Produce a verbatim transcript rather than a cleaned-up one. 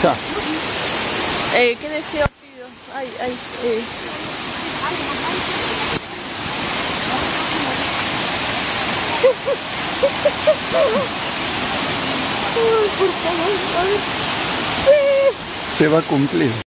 Ya. Eh, ¿Qué deseo pido? Ay, ay, eh. Ay, por favor, ay. Se va a cumplir.